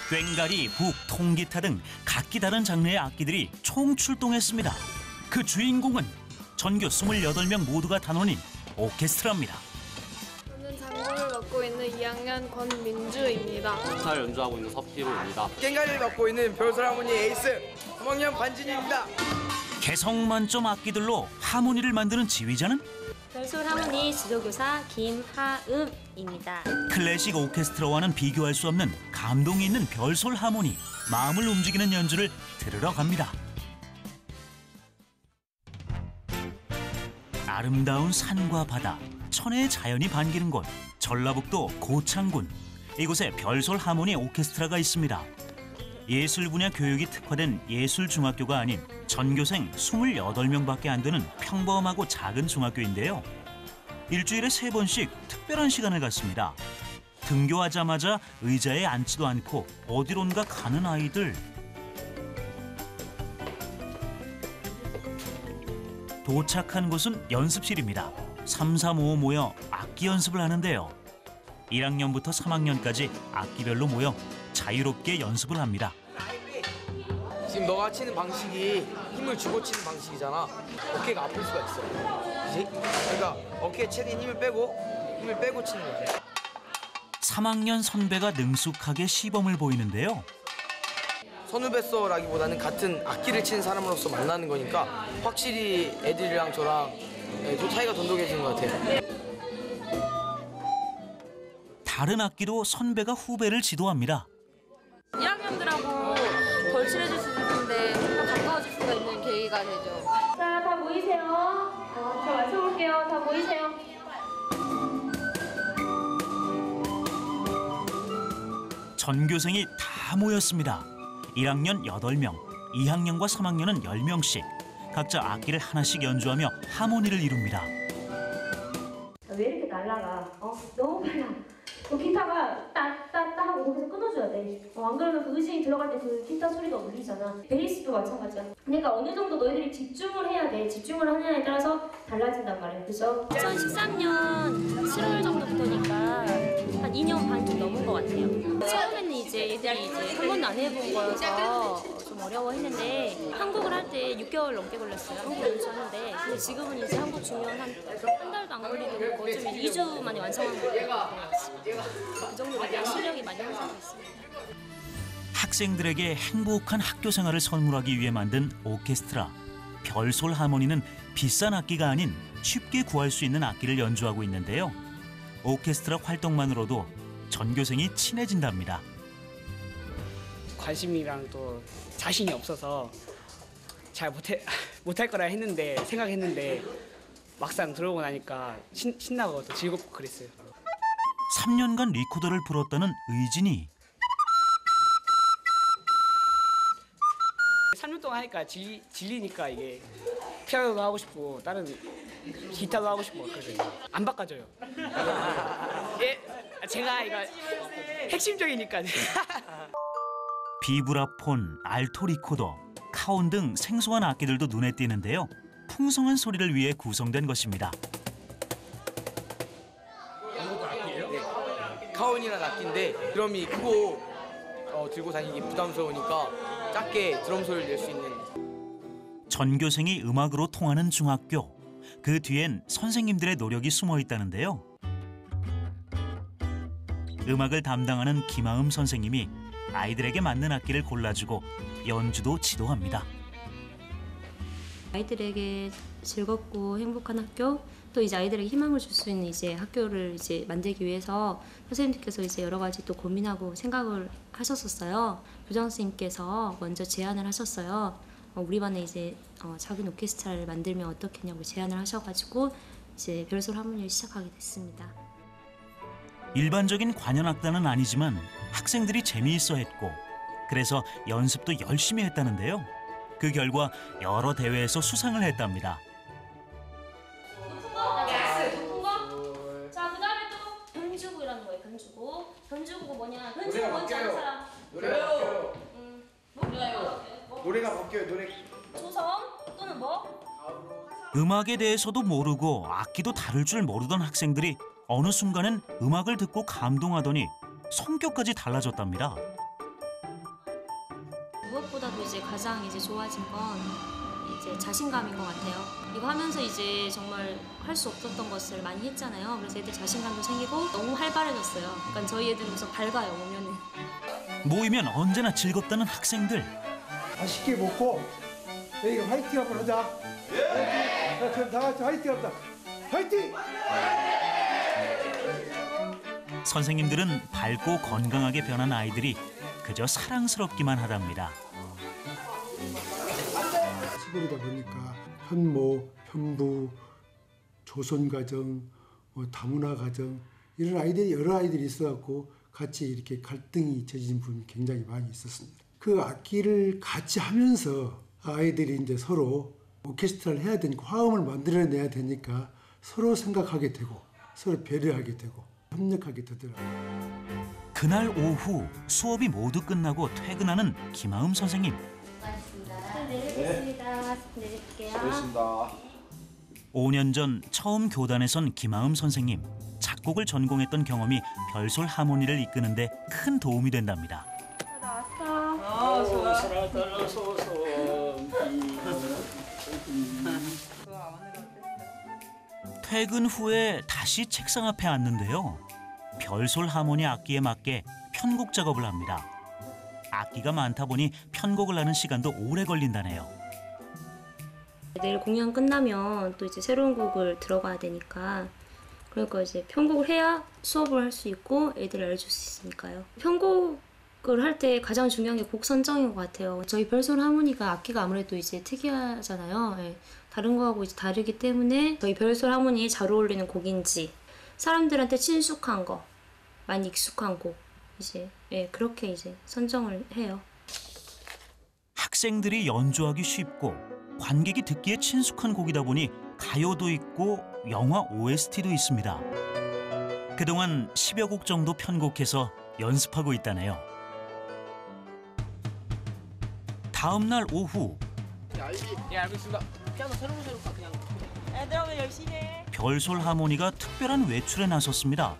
꽹가리, 북, 통기타 등 각기 다른 장르의 악기들이 총출동했습니다. 그 주인공은 전교 28명 모두가 단원인 오케스트라입니다. 저는 장구를 맡고 있는 2학년 권민주입니다. 기타를 연주하고 있는 서피로입니다. 꽹가리를 맡고 있는 별소라모니 에이스 3학년 반진입니다. 개성 만점 악기들로 하모니를 만드는 지휘자는 별솔 하모니 지도교사 김하음입니다. 클래식 오케스트라와는 비교할 수 없는 감동이 있는 별솔 하모니, 마음을 움직이는 연주를 들으러 갑니다. 아름다운 산과 바다, 천혜의 자연이 반기는 곳, 전라북도 고창군. 이곳에 별솔 하모니 오케스트라가 있습니다. 예술 분야 교육이 특화된 예술중학교가 아닌 전교생 28명밖에 안 되는 평범하고 작은 중학교인데요. 일주일에 3번씩 특별한 시간을 갖습니다. 등교하자마자 의자에 앉지도 않고 어디론가 가는 아이들. 도착한 곳은 연습실입니다. 3, 4, 5 모여 악기 연습을 하는데요. 1학년부터 3학년까지 악기별로 모여 자유롭게 연습을 합니다. 지금 너가 치는 방식이 힘을 주고 치는 방식이잖아. 어깨가 아플 수가 있어. 그치? 그러니까 어깨에 최대한 힘을 빼고 치는 거야. 3학년 선배가 능숙하게 시범을 보이는데요. 선후배서라기보다는 같은 악기를 치는 사람으로서 만나는 거니까 확실히 애들이랑 저랑 좀 차이가 돈독해지는 것 같아요. 다른 악기도 선배가 후배를 지도합니다. 1학년들하고 덜 친해질 수 있는데 좀 더 가까워질 수가 있는 계기가 되죠. 자, 다 모이세요. 저 맞춰볼게요. 다 모이세요. 전교생이 다 모였습니다. 1학년 8명, 2학년과 3학년은 10명씩 각자 악기를 하나씩 연주하며 하모니를 이룹니다. 왜 이렇게 날라가? 너무 빨라. 기타가 따따따 하고 거기서 끊어줘야 돼. 안 그러면 그 의식이 들어갈 때 그 기타 소리가 울리잖아. 베이스도 마찬가지야. 그러니까 어느 정도 너희들이 집중을 해야 돼. 집중을 하느냐에 따라서 달라진단 말이야. 그죠? 2013년 7월 정도부터니까 한 2년 반 좀 넘은 것 같아요. 처음에는 이제 얘들이 이제 한 번도 안 해본 거여서 좀 어려워했는데 한국을 할 때 6개월 넘게 걸렸어요. 한국 연주하는데 근데 지금은 이제 한국 중요한 한 달도 안 걸리고 어쩌면 2주 만에 완성한 거예요. 그 정도로 실력이 많이 향상됐습니다. 학생들에게 행복한 학교 생활을 선물하기 위해 만든 오케스트라. 별솔 하모니는 비싼 악기가 아닌 쉽게 구할 수 있는 악기를 연주하고 있는데요. 오케스트라 활동만으로도 전교생이 친해진답니다. 관심이랑 또 자신이 없어서 잘 못할 거라 생각했는데 막상 들어오고 나니까 신나고 또 즐겁고 그랬어요. 3년간 리코더를 불었다는 의진이 3년 동안 하니까 질리니까 이게 피아노도 하고 싶고 다른 기타도 하고 싶고 그래서 안 바꿔줘요. 예, 제가 이거 핵심적이니까. 비브라폰, 알토 리코더, 카온 등 생소한 악기들도 눈에 띄는데요. 풍성한 소리를 위해 구성된 것입니다. 카온이라는 악기인데 드럼이 크고 들고 다니기 부담스러우니까 작게 드럼 소리를 낼 수 있는. 전교생이 음악으로 통하는 중학교. 그 뒤엔 선생님들의 노력이 숨어 있다는데요. 음악을 담당하는 김하음 선생님이 아이들에게 맞는 악기를 골라주고 연주도 지도합니다. 아이들에게 즐겁고 행복한 학교, 또 이제 아이들에게 희망을 줄 수 있는 이제 학교를 이제 만들기 위해서 선생님께서 이제 여러 가지 또 고민하고 생각을 하셨었어요. 교장 선생님께서 먼저 제안을 하셨어요. 우리 반에 이제 작은 오케스트라를 만들면 어떻겠냐고 제안을 하셔가지고 이제 별솔 하모니를 시작하게 됐습니다. 일반적인 관현악단은 아니지만 학생들이 재미있어 했고 그래서 연습도 열심히 했다는데요. 그 결과 여러 대회에서 수상을 했답니다. 높은 거? 자, 그 다음에 또 변주구라는 거예요. 변주구가 뭐냐? 변주구 뭔지 아는 사람? 노래가 바뀌어요. 노래가 바뀌어요. 노래. 조성 또는 뭐? 음악에 대해서도 모르고 악기도 다룰 줄 모르던 학생들이 어느 순간엔 음악을 듣고 감동하더니 성격까지 달라졌답니다. 그것보다도 이제 가장 이제 좋아진 건 이제 자신감인 것 같아요. 이거 하면서 이제 정말 할 수 없었던 것을 많이 했잖아요. 그래서 애들 자신감도 생기고 너무 활발해졌어요. 그러니까 저희 애들은 우선 밝아요, 오면은. 모이면 언제나 즐겁다는 학생들. 맛있게 먹고 여기 화이팅 한번 하자. 예. 그럼 다 같이 화이팅 합시다. 화이팅! 선생님들은 밝고 건강하게 변한 아이들이 그저 사랑스럽기만 하답니다. 시골이다 보니까 현모, 현부, 조선가정, 다문화가정 이런 아이들이 여러 아이들이 있어갖고 같이 이렇게 갈등이 빚어진 부분이 굉장히 많이 있었습니다. 그 악기를 같이 하면서 아이들이 이제 서로 오케스트라를 해야 되니까 화음을 만들어내야 되니까 서로 생각하게 되고 서로 배려하게 되고 협력하게 되더라고요. 그날 오후 수업이 모두 끝나고 퇴근하는 김하음 선생님. 내리겠습니다. 내릴게요. 5년 전 처음 교단에 선 김하음 선생님. 작곡을 전공했던 경험이 별솔 하모니를 이끄는데 큰 도움이 된답니다. 퇴근 후에 다시 책상 앞에 앉는데요. 별솔 하모니 악기에 맞게 편곡 작업을 합니다. 악기가 많다 보니 편곡을 하는 시간도 오래 걸린다네요. 내일 공연 끝나면 또 이제 새로운 곡을 들어가야 되니까 그러니까 이제 편곡을 해야 수업을 할 수 있고 애들을 알려줄 수 있으니까요. 편곡을 할 때 가장 중요한 게 곡 선정인 것 같아요. 저희 별솔 하모니가 악기가 아무래도 이제 특이하잖아요. 예. 다른 거하고 이제 다르기 때문에 저희 별솔 하모니에 잘 어울리는 곡인지 사람들한테 친숙한 거, 많이 익숙한 곡 이제 그렇게 이제 선정을 해요. 학생들이 연주하기 쉽고 관객이 듣기에 친숙한 곡이다 보니 가요도 있고 영화 OST도 있습니다. 그동안 10여 곡 정도 편곡해서 연습하고 있다네요. 다음 날 오후 예, 알겠습니다. 피아노 새로 그냥. 애들 오늘 열심히 해. 별솔 하모니가 특별한 외출에 나섰습니다.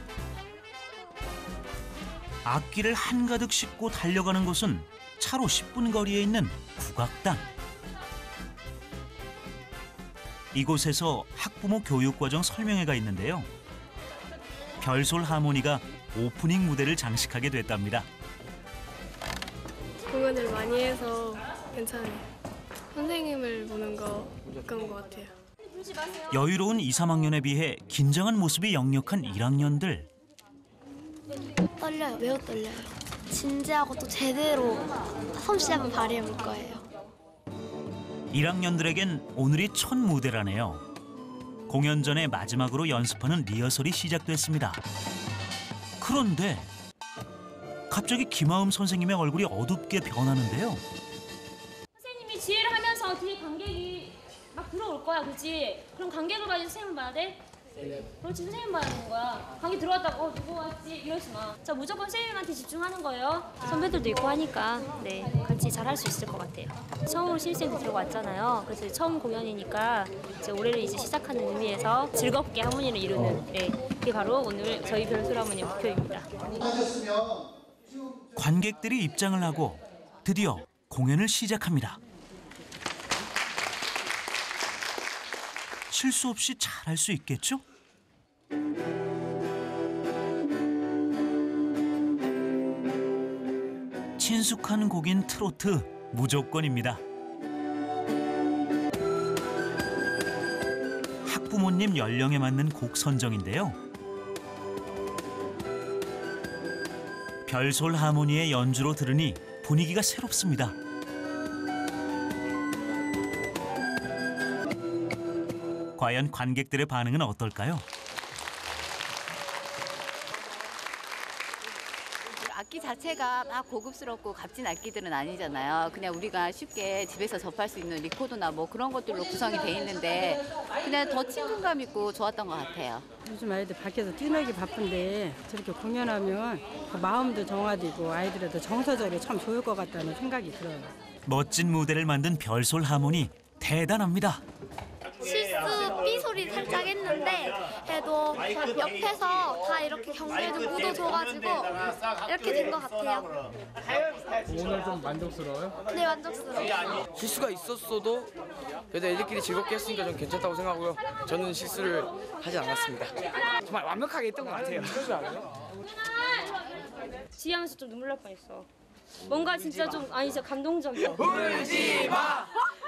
악기를 한가득 싣고 달려가는 곳은 차로 10분 거리에 있는 국악당. 이곳에서 학부모 교육과정 설명회가 있는데요. 별솔 하모니가 오프닝 무대를 장식하게 됐답니다. 공연을 많이 해서 괜찮아요. 선생님을 보는 거 그런 것 같아요. 여유로운 2, 3학년에 비해 긴장한 모습이 역력한 1학년들. 떨려요. 매우 떨려요. 진지하고 또 제대로 솜씨 한번 발휘해 볼 거예요. 1학년들에겐 오늘이 첫 무대라네요. 공연 전에 마지막으로 연습하는 리허설이 시작됐습니다. 그런데 갑자기 김하음 선생님의 얼굴이 어둡게 변하는데요. 선생님이 지휘를 하면서 뒤에 관객이 막 들어올 거야, 그렇지? 그럼 관객을 봐야지 선생님 봐야 돼? 그렇지, 선생님 봐야 되는 거야. 관객 들어왔다고 누구 왔지? 이러지 마. 자, 무조건 선생님한테 집중하는 거예요. 선배들도 있고 하니까 같이 잘할 수 있을 것 같아요. 처음으로 신입생도 들어왔잖아요. 그래서 처음 공연이니까 이제 올해를 이제 시작하는 의미에서 즐겁게 하모니를 이루는 그게 바로 오늘 저희 별솔 하모니 목표입니다. 관객들이 입장을 하고 드디어 공연을 시작합니다. 실수 없이 잘할 수 있겠죠? 친숙한 곡인 트로트 무조건입니다. 학부모님 연령에 맞는 곡 선정인데요. 별솔 하모니의 연주로 들으니 분위기가 새롭습니다. 과연 관객들의 반응은 어떨까요? 악기 자체가 막 고급스럽고 값진 악기들은 아니잖아요. 그냥 우리가 쉽게 집에서 접할 수 있는 리코더나 뭐 그런 것들로 구성이 돼 있는데 그냥 더 친근감 있고 좋았던 것 같아요. 요즘 아이들 밖에서 뛰놀기 바쁜데 저렇게 공연하면 마음도 정화되고 아이들에도 정서적으로 참 좋을 것 같다는 생각이 들어요. 멋진 무대를 만든 별솔 하모니 대단합니다. 실수 삐 소리 살짝 했는데 그래도 옆에서 다 이렇게 경례도 묻어줘가지고 이렇게 된 것 같아요. 오늘 좀 만족스러워요? 네, 만족스러워요. 실수가 있었어도 그래도 애들끼리 즐겁게 했으니까 좀 괜찮다고 생각하고요. 저는 실수를 하지 않았습니다. 정말 완벽하게 했던 것 같아요. 지하면서 좀 눈물 날 뻔했어. 뭔가 진짜 좀 진짜 감동적이야. 울지 마!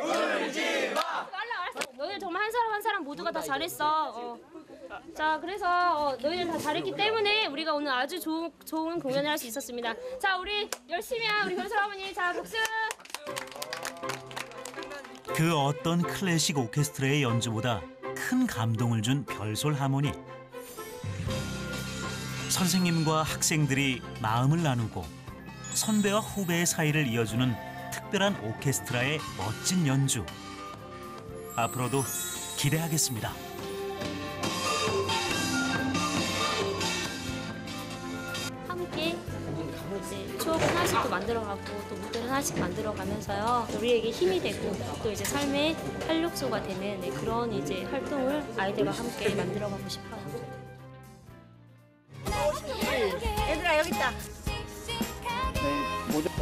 알았어. 너희들 정말 한 사람 한 사람 모두가 다 잘했어. 자, 그래서 너희들 다 잘했기 때문에 우리가 오늘 아주 좋은 공연을 할 수 있었습니다. 자, 우리 열심히 한 우리 별솔 할머니, 자, 박수. 그 어떤 클래식 오케스트라의 연주보다 큰 감동을 준 별솔 하모니. 선생님과 학생들이 마음을 나누고 선배와 후배의 사이를 이어주는 특별한 오케스트라의 멋진 연주. 앞으로도 기대하겠습니다. 함께 이제 추억을 하나씩 또 만들어가고 또 무대를 하나씩 만들어가면서요. 우리에게 힘이 되고 또 이제 삶의 활력소가 되는 그런 이제 활동을 아이들과 함께 만들어가고 싶어요. 얘들아 여기 있다.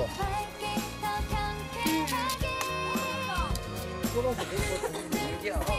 뭐